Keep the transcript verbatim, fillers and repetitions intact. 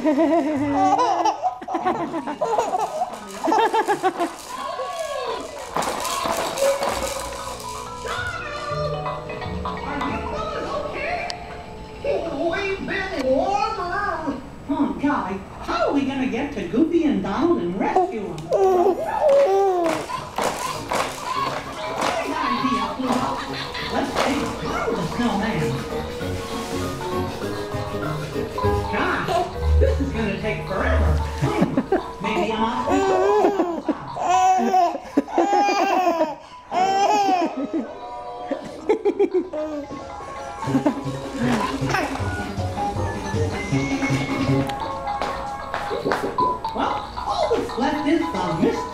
Oh, golly, how are we going to get to Goofy and Donald and rescue them? Great idea, Pluto. Let's take Pluto the snowman. Gosh, this is going to take forever. Hmm, maybe I'm off to Well, all that's left is the mystery.